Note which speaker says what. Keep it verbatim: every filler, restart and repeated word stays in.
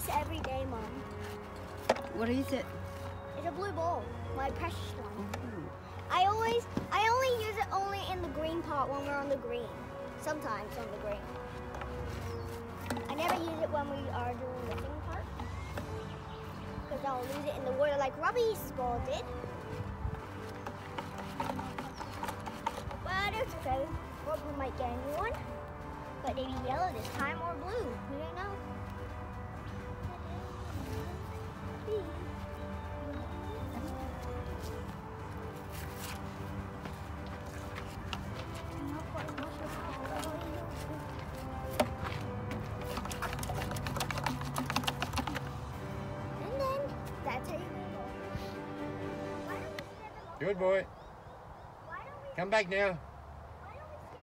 Speaker 1: this every day, Mom.
Speaker 2: What is it?
Speaker 1: It's a blue ball, my precious one.
Speaker 2: Ooh.
Speaker 1: I always, I only use it only in the green part when we're on the green. Sometimes on the green. I never use it when we are doing the thing part. Because I'll lose it in the water like Robbie's ball did. But it's okay. Robbie might get a new one. But maybe yellow this time or blue. We don't know. And then that's how you go.
Speaker 3: Good boy. Come back now.